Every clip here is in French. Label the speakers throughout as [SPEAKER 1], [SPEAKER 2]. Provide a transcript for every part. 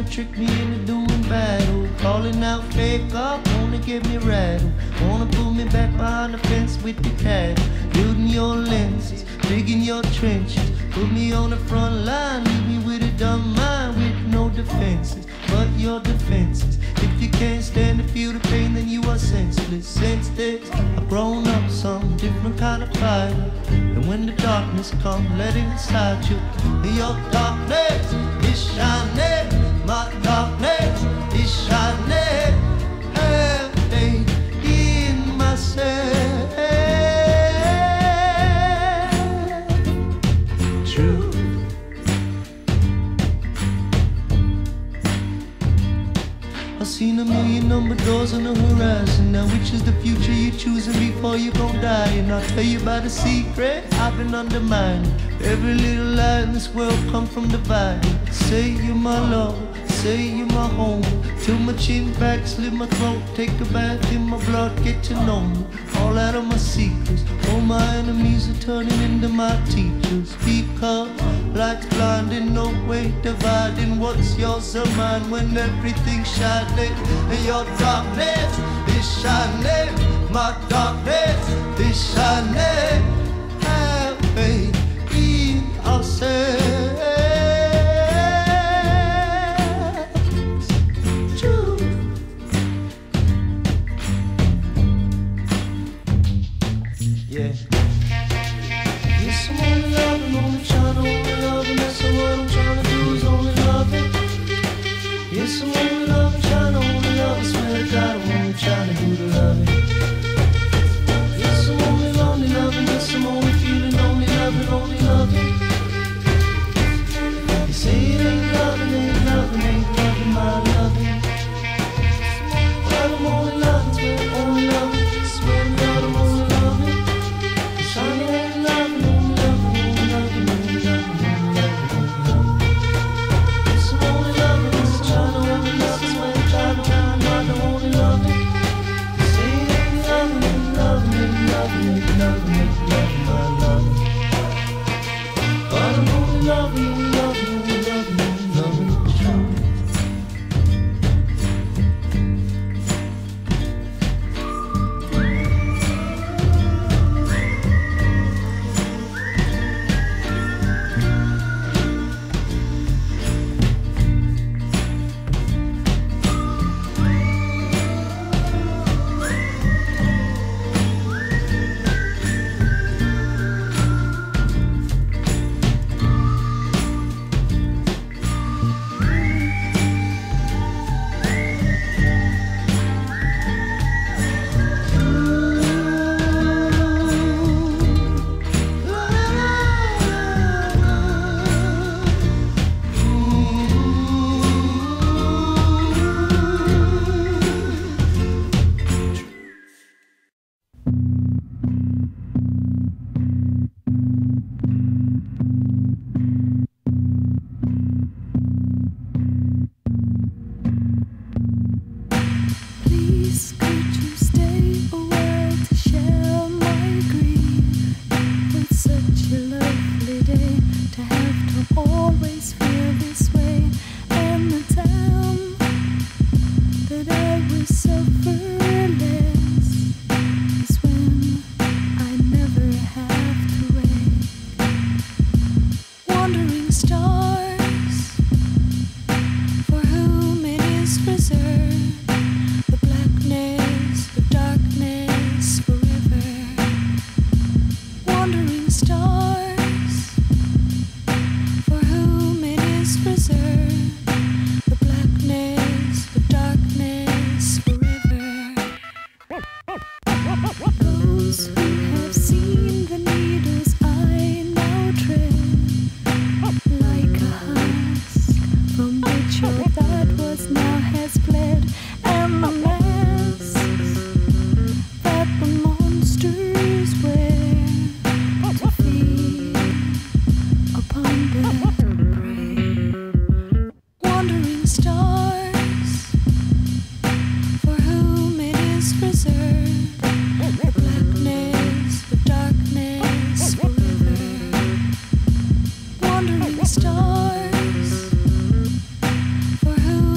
[SPEAKER 1] trick me into doing battle. Calling out fake up, wanna get me rattled. Wanna pull me back behind the fence with the cattle. Building your lenses, digging your trenches. Put me on the front line, leave me with a dumb mind with no defenses. But your defenses, if you can't stand to feel the pain, then you are senseless. Since this, I've grown up some different kind of fighter. And when the darkness comes, let it inside you. Your darkness is shining, my darkness is shining. Everything in myself. True. I've seen a million number doors on the horizon. Now which is the future you're choosing before you gon' die? And I'll tell you about a secret I've been undermining. Every little lie in this world come from dividing. Say you're my love, say you're my home. Till my chin back, slit my throat. Take a bath in my blood, get to know me. All out of my secrets. All my enemies are turning into my teachers. Because light's blinding, no way dividing. What's yours or mine when everything's shining? And your darkness is shining, my darkness is shining. Have faith in ourselves. Yeah. Yes, I'm only loving, only trying to only love, and that's what I'm trying to do is only love it. Yes, I'm only loving, trying to only love, I swear to God, I'm only trying to do to love it. Yes, I'm only lonely loving, yes, I'm only feeling only loving, only loving. You say it ain't loving, ain't loving, ain't loving, my loving. Well, I'm only loving, swear, only loving, swear to God, I'm only loving.
[SPEAKER 2] Stars, for who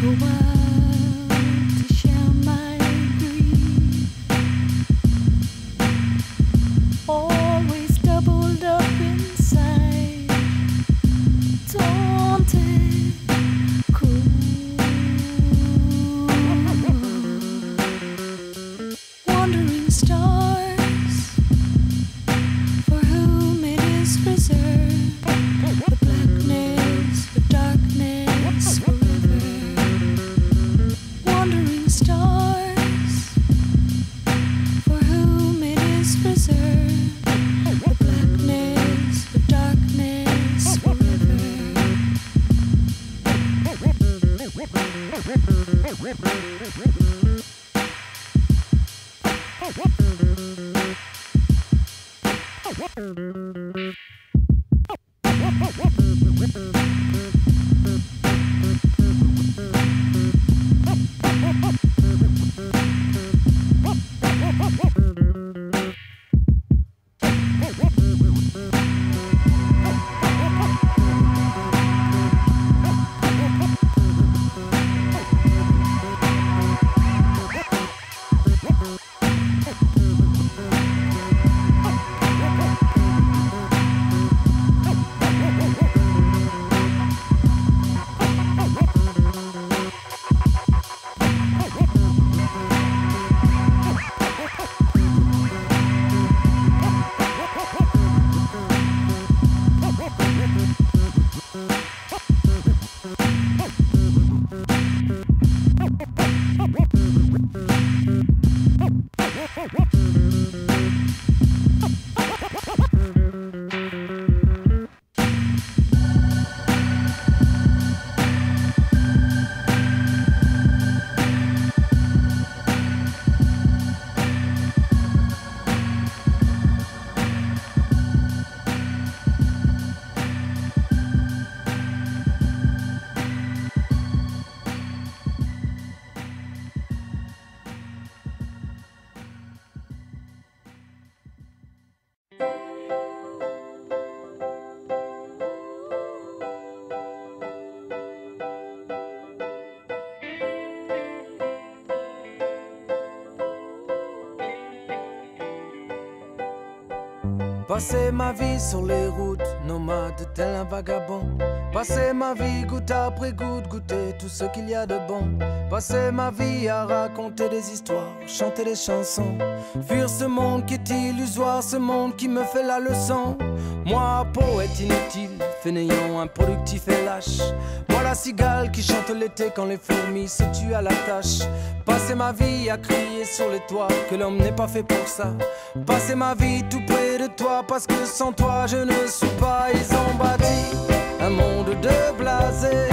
[SPEAKER 2] Passer ma vie sur les routes, nomade tel un vagabond. Passer ma vie goutte après goutte, goûter tout ce qu'il y a de bon. Passer ma vie à raconter des histoires, chanter des chansons. Fuir ce monde qui est illusoire, ce monde qui me fait la leçon. Moi, poète inutile, fainéant, improductif et lâche. Moi, la cigale qui chante l'été quand les fourmis se tuent à la tâche. Passer ma vie à crier sur les toits que l'homme n'est pas fait pour ça. Passer ma vie tout près de toi parce que sans toi je ne suis pas. Ils ont bâti un monde de blasés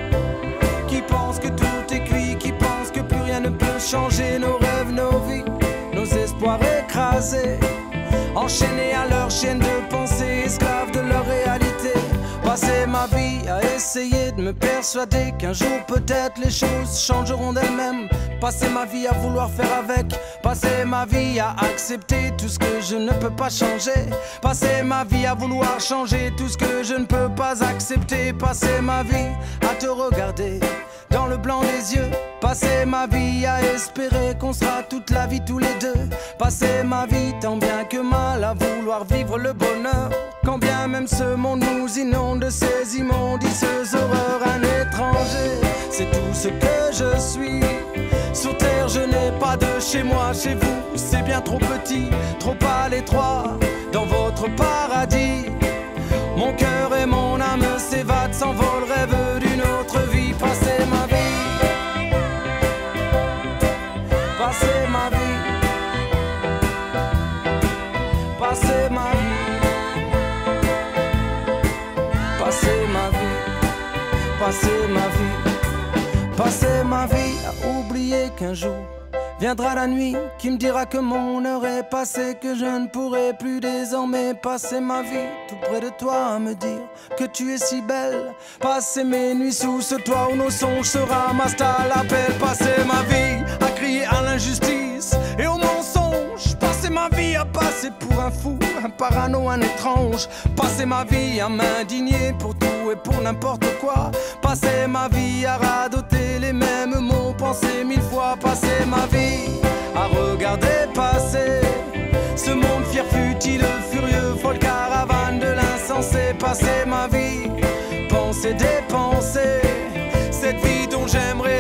[SPEAKER 2] qui pense que tout est cuit, qui pense que plus rien ne peut changer nos rêves, nos vies, nos espoirs écrasés, enchaînés à leur chaîne de pensée, esclaves de leur réalité. Passer ma vie à essayer de me persuader qu'un jour peut-être les choses changeront d'elles-mêmes. Passer ma vie à vouloir faire avec. Passer ma vie à accepter tout ce que je ne peux pas changer. Passer ma vie à vouloir changer tout ce que je ne peux pas accepter. Passer ma vie à te regarder dans le blanc des yeux. Passer ma vie à espérer qu'on sera toute la vie tous les deux. Passer ma vie tant bien que mal à vouloir vivre le bonheur. Quand bien même ce monde nous inonde de ces immondices horreurs. Un étranger, c'est tout ce que je suis. Sur terre je n'ai pas de chez moi, chez vous c'est bien trop petit, trop à l'étroit dans votre paradis. Mon cœur et mon âme s'évadent, s'envolent, rêvent d'une autre vie. Passer ma vie, passer ma vie, passer ma vie, passer ma vie, passer ma vie, passer ma vie à oublier qu'un jour viendra la nuit qui me dira que mon heure est passée, que je ne pourrai plus désormais passer ma vie tout près de toi à me dire que tu es si belle. Passer mes nuits sous ce toit où nos songes se ramassent à l'appel. Passer ma vie à crier à l'injustice et au mensonge. Passer ma vie à passer pour un fou, un parano, un étrange. Passer ma vie à m'indigner pour tout et pour n'importe quoi. Passer ma vie à radoter les mêmes mots, penser 1000 fois, passer ma vie à regarder passer ce monde fier, futile, furieux, folle caravane de l'insensé. Passer ma vie, penser, dépenser cette vie dont j'aimerais